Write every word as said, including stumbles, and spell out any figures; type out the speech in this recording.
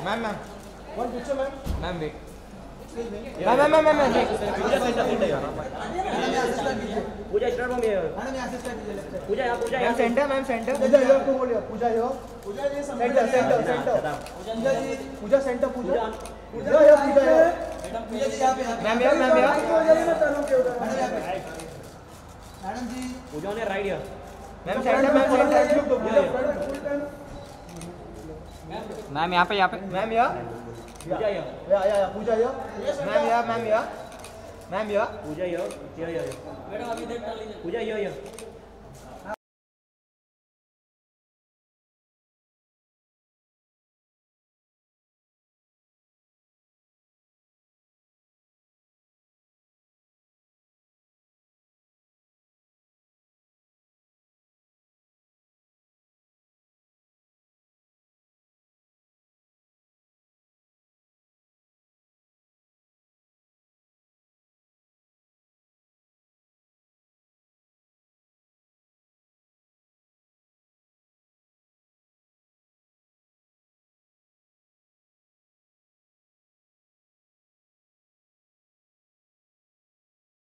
ma'am ma'am one picture ma'am ma'am wait ma'am ma'am ma'am ma'am Pooja centre centre Pooja start from here Pooja यहां Pooja ma'am centre ma'am centre Pooja here too बोलिए Pooja here Pooja ji centre centre centre Pooja ji Pooja centre Pooja Pooja here Pooja here Pooja ji यहां पे ma'am यार ma'am यार madam ji Pooja ने right here ma'am centre ma'am centre ma'am यहाँ पे यहाँ पे मैम यार Pooja here yeah yeah yeah Pooja here ma'am यार मैम यार मैम यार Pooja here here here madam अभी देख पूजा हियर हियर